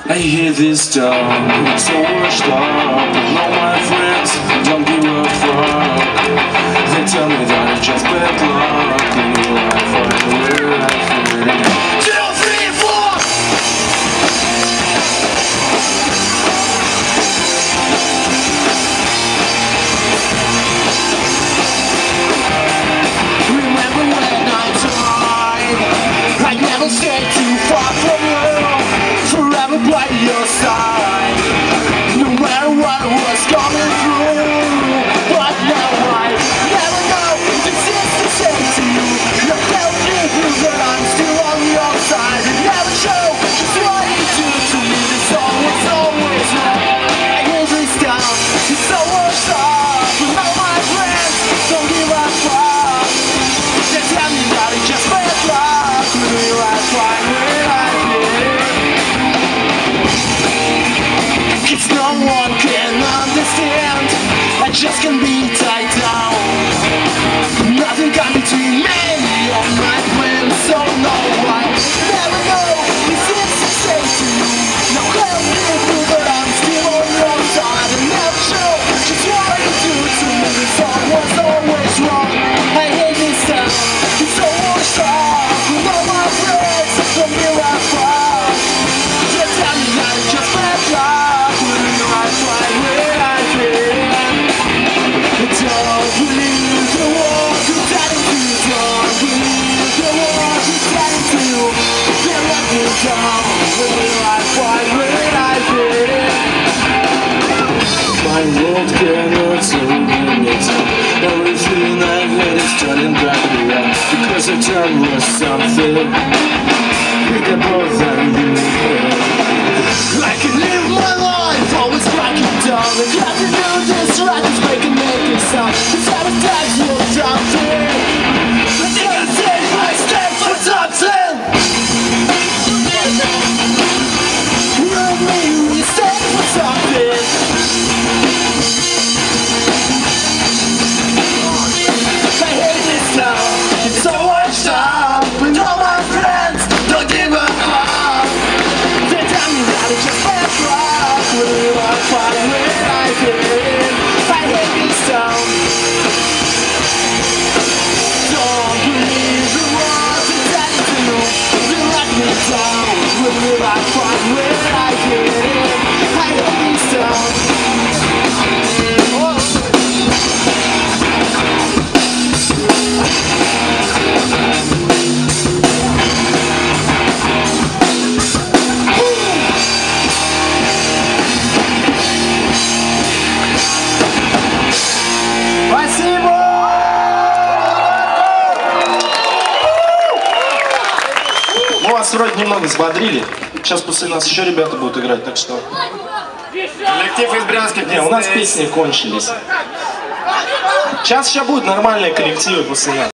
I hear this town, it's so washed up, and all my friends don't give a fuck. They tell me that it's just bad luck, and will I find where I fit in? 2, 3, 4! Remember when I died, I never stayed too far from you. Forever by your side, no matter what was coming through. But now I never know if this is the same to you. I felt you through, but I'm still on your side. It never show just what you do to me. The song was always wrong. I hear this down, it's so washed up, and all my friends don't give a fuck. They tell me that it's just bad luck. Will I find where I fit? Cause no one can understand, I just can't be tied down. Nothing can between me and my plans, so no, I never know if it's the same to you. No help me through, but I'm still on your side. I never show just what you do to me. The song was always wrong. I hate this town, it's so washed up, with all my friends from here I fall. They tell me that it's just bad luck. Don't believe the war you're telling me. Don't believe the war you're telling me. They let me down. Will I find where I fit? My world cannot survive it. Everything I've had is turning back around, because the time was something bigger than you. I can live my life always cracking down. I got to do this right, just making me sound. The sabotage will something. I think I take my step for something. You and me, we stand for something. I hate this town, it's so washed up, and all my friends don't give a fuck. They tell me that it's just bad luck. Will I find where I fit? I hate this town. Don't believe the words you're telling to me. They let me down. Will I find where I fit? I hate this town. Мы вас вроде немного взбодрили. Сейчас после нас еще ребята будут играть, так что... Коллектив из Брянска. Не, у нас песни кончились. Сейчас еще будут нормальные коллективы после нас.